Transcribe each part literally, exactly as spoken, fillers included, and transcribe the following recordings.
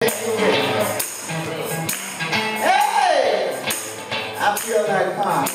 Hey, I feel like pop.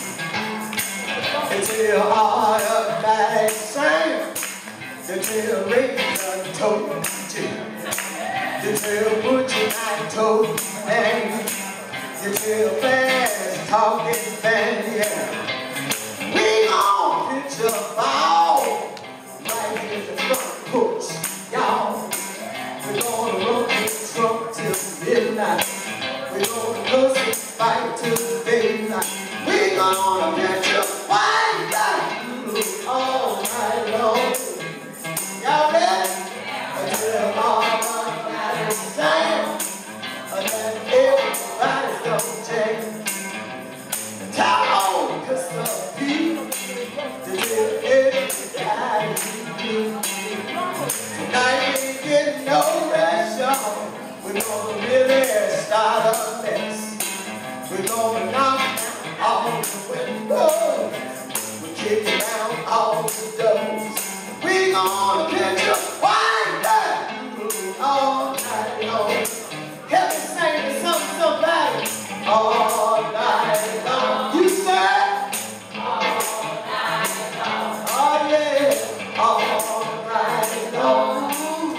Until all the night sang, until rain told you, until butcher night told me, until fast talking band, yeah. We gon' pitch a ball right in the front porch, y'all. We're gonna run this truck till midnight. We're gonna cuss and fight till daylight. We're gonna catch a white light all night long. Y'all ready? Until all the night is sang, and then everybody's gonna change. Tell on, cause the people until everybody's blue. Tonight we ain't getting no rest, y'all. We're gonna really start a mess. We're gonna knock down all the windows. We're kicking down all the doors. We're gonna catch a white light all night long. Help me sing me something, somebody. All night long. You said? All night long. Oh yeah. All night long.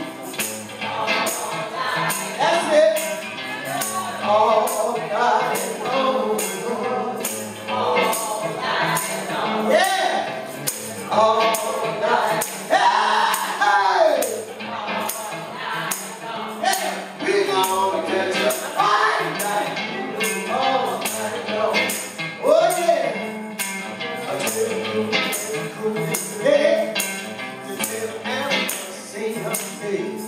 That's it. All night long. All night long. Yeah. All night. Hey. All night long. Yeah. We gonna catch a fine night. All night long. Oh yeah. Until you get cool in the head. Until I'm see her face.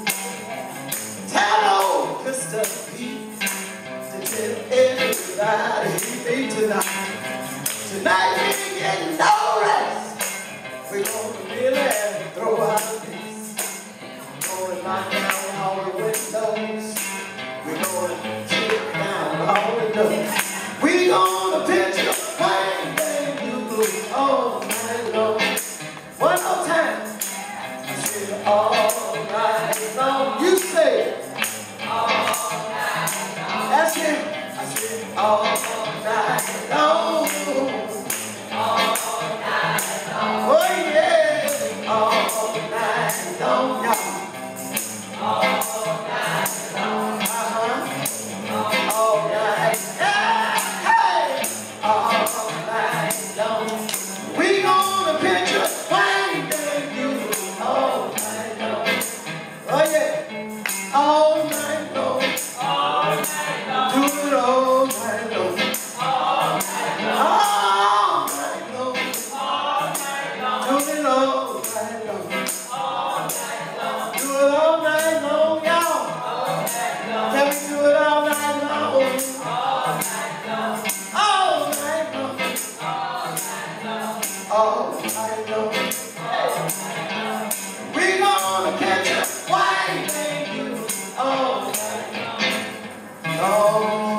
Hello, Mister Pete, to tell everybody he be tonight. Tonight we ain't getting no rest. We're gonna really throw out a piece. We're gonna knock down all the windows. We're gonna kick down all the doors. We're gonna pitch a fine thing you blue all night long. One more time. I said all night long. You say it. All night long. That's it. I said all night long. All night long. Oh yeah. All night long, y'all. All night long. Uh-huh. All night. Yeah. Hey. All night long. We gonna pitch a fine day, you all night long. Oh yeah. All night long. All night long. Do it all night long. All night long. All night long. All night long. Do it all night long. All night long. Do it all night long, y'all. All night long. Can we do it all night long? All night long. All night long. All night long. All night long. All night long. We gonna catch a white man all night long. All